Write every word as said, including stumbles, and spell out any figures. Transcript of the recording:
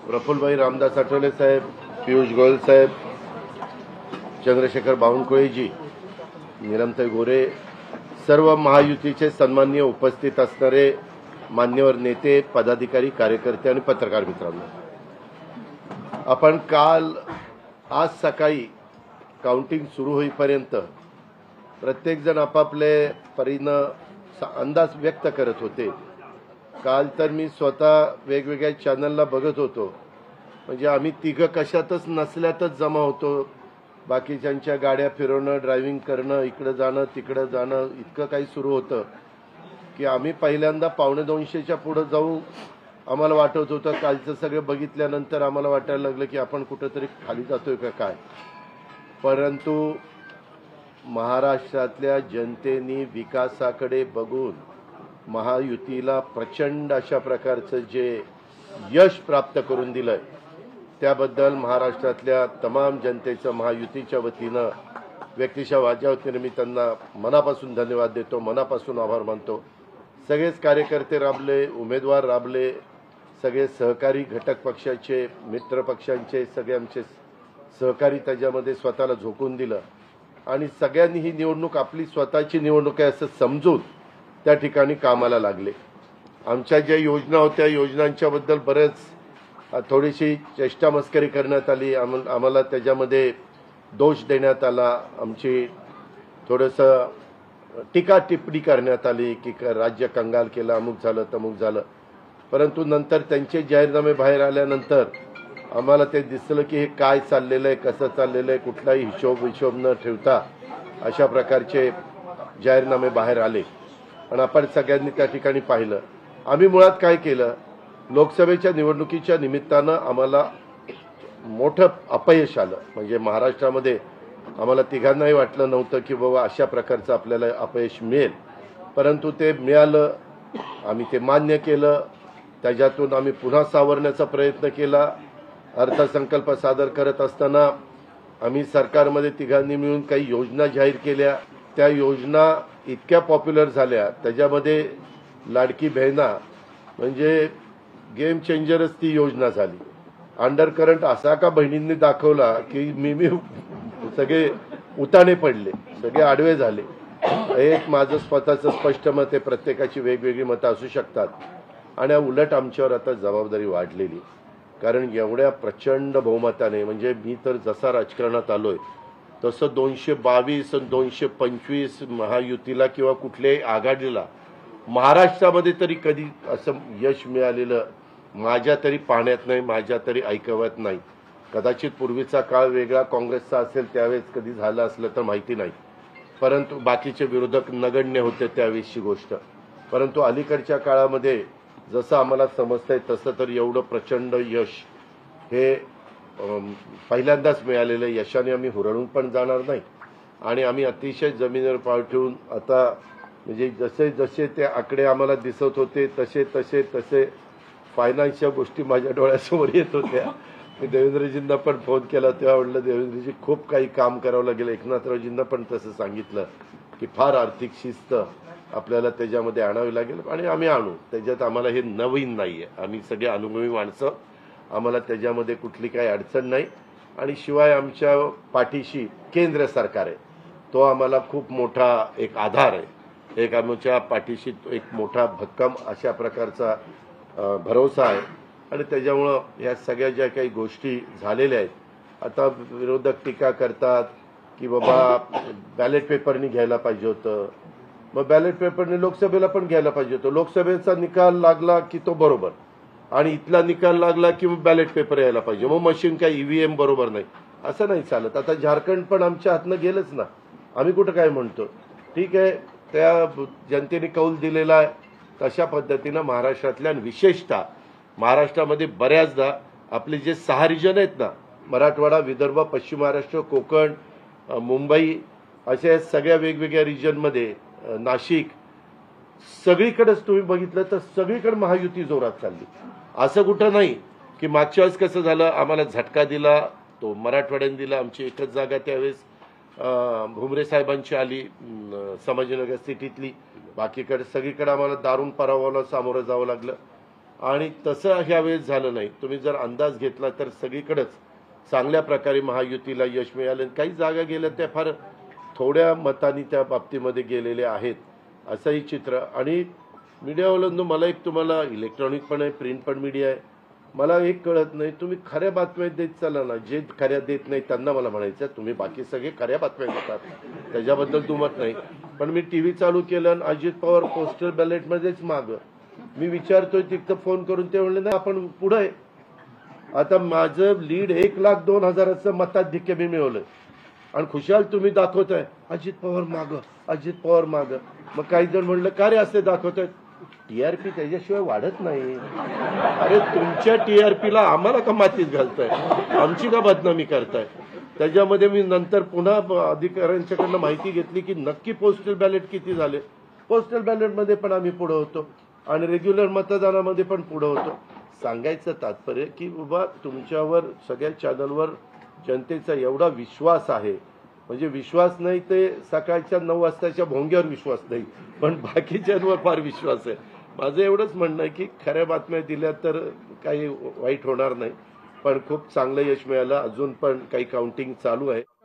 प्रफुल्लभाई रामदास आठवले साहेब, पियुष गोयल साहेब, चंद्रशेखर बावनकुळेजी, नीलमताई गोरे, सर्व महायुतीचे सन्माननीय उपस्थित असणारे मान्यवर नेते, पदाधिकारी, कार्यकर्ते आणि पत्रकार मित्रांनो, आपण काल आज सकाळी काउंटिंग सुरू होईपर्यंत प्रत्येक जण आपापले परीनं अंदाज व्यक्त करत होते. काल तर मी स्वतः वेगवेगळ्या चॅनलला बघत होतो, म्हणजे आम्ही तिघं कशातच नसल्यातच जमा होतो. बाकीच्यांच्या गाड्या फिरवणं, ड्रायव्हिंग करणं, इकडं जाणं तिकडं जाणं इतकं काही सुरू होतं की आम्ही पहिल्यांदा पावणे दोनशेच्या पुढं जाऊ आम्हाला वाटत होतं. कालचं सगळं बघितल्यानंतर आम्हाला वाटायला लागलं की आपण कुठंतरी खाली जातोय का काय. परंतु महाराष्ट्रातल्या जनतेने विकासाकडे बघून महायुतीला प्रचंड अशा प्रकारचं जे यश प्राप्त करून दिलंय त्याबद्दल महाराष्ट्रातल्या तमाम जनतेचं महायुतीच्या वतीनं व्यक्तिशः माझ्या वतीनं मी त्यांना मनापासून धन्यवाद देतो, मनापासून आभार मानतो. सगळेच कार्यकर्ते राबले, उमेदवार राबले, सगळे सहकारी घटक पक्षाचे, मित्र पक्षांचे सगळे आमचे सहकारी त्याच्यामध्ये स्वतःला झोकून दिलं आणि सगळ्यांनी ही निवडणूक आपली स्वतःची निवडणूक आहे असं समजून त्या ठिकाणी कामाला लागले. आमच्या ज्या योजना होत्या योजनांच्याबद्दल बरेच थोडीशी चेष्टा मस्करी करण्यात आली, आम्हाला त्याच्यामध्ये दोष देण्यात आला, आमची थोडंसं टीका टिप्पणी करण्यात आली की राज्य कंगाल केलं, अमुक झालं तमुक झालं. परंतु नंतर त्यांचे जाहीरनामे बाहेर आल्यानंतर आम्हाला ते दिसलं की हे काय चाललेलं आहे, कसं चाललेलं आहे, कुठलाही हिशोब हिशोब न ठेवता अशा प्रकारचे जाहीरनामे बाहेर आले आणि आपण सगळ्यांनी त्या ठिकाणी पाहिलं. आम्ही मुळात काय केलं, लोकसभेच्या निवडणुकीच्या निमित्तानं आम्हाला मोठं अपयश आलं. म्हणजे महाराष्ट्रामध्ये आम्हाला तिघांनाही वाटलं नव्हतं की बाबा अशा प्रकारचं आपल्याला अपयश मिळेल, परंतु ते मिळालं. आम्ही ते मान्य केलं, त्याच्यातून आम्ही पुन्हा सावरण्याचा प्रयत्न केला. अर्थसंकल्प सादर करत असताना आम्ही सरकारमध्ये तिघांनी मिळून काही योजना जाहीर केल्या. त्या योजना इतक्या पॉप्युलर झाल्या, त्याच्यामध्ये लाडकी बहिणा म्हणजे गेम चेंजरच ती योजना झाली. अंडर करंट असा का बहिणींनी दाखवला की मी मी सगळे उताने पडले, सगळे आडवे झाले. एक माझं स्वतःचं स्पष्ट मत आहे, प्रत्येकाची वेगवेगळी मतं असू शकतात आणि उलट आमच्यावर आता जबाबदारी वाढलेली, कारण एवढ्या प्रचंड बहुमताने, म्हणजे मी तर जसा राजकारणात आलोय तसं दोनशे बावीस आणि दोनशे पंचवीस महायुतीला किंवा कुठल्याही आघाडीला महाराष्ट्रामध्ये तरी कधी असं यश मिळालेलं माझ्या तरी पाहण्यात नाही, माझ्या तरी ऐकवत नाही. कदाचित पूर्वीचा काळ वेगळा काँग्रेसचा असेल त्यावेळेस कधी झालं असलं तर माहिती नाही, परंतु बाकीचे विरोधक नगण्य होते त्यावेळेसची गोष्ट. परंतु अलीकडच्या काळामध्ये जसं आम्हाला समजतंय तसं तर एवढं प्रचंड यश हे पहिल्यांदाच मिळालेलं यशाने आम्ही हुरळून पण जाणार नाही आणि आम्ही अतिशय जमिनीवर पाय ठेवून आता म्हणजे जसे जसे ते आकडे आम्हाला दिसत होते तसे तसे तसे फायनान्सच्या गोष्टी माझ्या डोळ्यासमोर येत होत्या. मी देवेंद्रजींना पण फोन केला तेव्हा म्हटलं देवेंद्रजी खूप काही काम करावं लागेल. एकनाथरावजींना पण तसं सांगितलं की फार आर्थिक शिस्त आपल्याला त्याच्यामध्ये आणावी लागेल आणि आम्ही आणू. त्याच्यात आम्हाला हे नवीन नाही आहे, आम्ही सगळे अनुभवी माणसं, आम्हाला त्याच्यामध्ये कुठली काही अडचण नाही. आणि शिवाय आमच्या पाठीशी केंद्र सरकार आहे, तो आम्हाला खूप मोठा एक आधार आहे, एक आमच्या पाठीशी एक मोठा भक्कम अशा प्रकारचा भरोसा आहे. आणि त्याच्यामुळं ह्या सगळ्या ज्या काही गोष्टी झालेल्या आहेत, आता विरोधक टीका करतात की बाबा बॅलेट पेपरनी घ्यायला पाहिजे होतं, मग बॅलेट पेपरने लोकसभेला पण घ्यायला पाहिजे होतं. लोकसभेचा निकाल लागला की तो बरोबर आणि इथला निकाल लागला की मग बॅलेट पेपर यायला पाहिजे, मग मशीन काय ईव्हीएम बरोबर नाही, असं नाही चालत. आता झारखंड पण आमच्या हातनं गेलंच ना, आम्ही कुठं काय म्हणतो. ठीक आहे, त्या जनतेने कौल दिलेला आहे तशा पद्धतीनं महाराष्ट्रातल्या विशेषतः महाराष्ट्रामध्ये बऱ्याचदा आपले जे सहा रिजन आहेत ना, मराठवाडा, विदर्भ, पश्चिम महाराष्ट्र, कोकण, मुंबई, अशा सगळ्या वेगवेगळ्या रिजनमध्ये, नाशिक, सगळीकडेच तुम्ही बघितलं तर सगळीकडे महायुती जोरात चालली. असं कुठं नाही की मागच्या वेळेस कसं झालं, आम्हाला झटका दिला तो मराठवाड्याने दिला, आमची एकच जागा त्यावेळेस भुमरे साहेबांची आली संभाजीनगर सिटीतली, बाकीकडे सगळीकडे आम्हाला दारुण पराभवाला सामोरं जावं लागलं. आणि तसं ह्यावेळेस झालं नाही. तुम्ही जर अंदाज घेतला तर सगळीकडेच चांगल्या प्रकारे महायुतीला यश मिळालं. काही जागा गेल्या त्या फार थोड्या मतांनी त्या बाबतीमध्ये गेलेले आहेत असंही चित्र. आणि मीडियावाल्यांनो, मला एक तुम्हाला इलेक्ट्रॉनिक पण आहे, प्रिंट पण मीडिया आहे, मला एक कळत नाही, तुम्ही खऱ्या बातम्या देत चाला ना. जे खऱ्या देत नाही त्यांना मला म्हणायचं तुम्ही बाकी सगळे खऱ्या बातम्या देतात, त्याच्याबद्दल दुमत नाही. पण मी टी व्ही चालू केलं आणि अजित पवार पोस्टल बॅलेटमध्येच मागं. मी विचारतोय तिथं फोन करून, ते म्हणले ना आपण पुढं आहे. आता माझं लीड एक लाख दोन हजाराचं मताधिक्य मी मिळवलं आणि खुशाल तुम्ही दाखवताय अजित पवार मागं, अजित पवार मागं. मग काही जण म्हणलं का रे असे दाखवताय? टीआरपी त्याच्याशिवाय वाढत नाही. अरे तुमच्या टीआरपीला आम्हाला का मातीत घालताय, आमची का बदनामी करताय? त्याच्यामध्ये मी नंतर पुन्हा अधिकाऱ्यांच्याकडनं माहिती घेतली की नक्की पोस्टल बॅलेट किती झाले. पोस्टल बॅलेटमध्ये पण आम्ही पुढं होतो आणि रेग्युलर मतदानामध्ये पण पुढं होतो. सांगायचं तात्पर्य की बाबा तुमच्यावर सगळ्या चॅनलवर जनतेचा एवढा विश्वास आहे, म्हणजे विश्वास नाही ते सकाळच्या नऊ वाजताच्या भोंग्यावर विश्वास नाही, पण बाकीच्यांवर फार विश्वास आहे. माझं एवढंच म्हणणं आहे की खऱ्या बातम्या दिल्या तर काही वाईट होणार नाही. पण खूप चांगलं यश मिळालं. अजून पण काही काउंटिंग चालू आहे.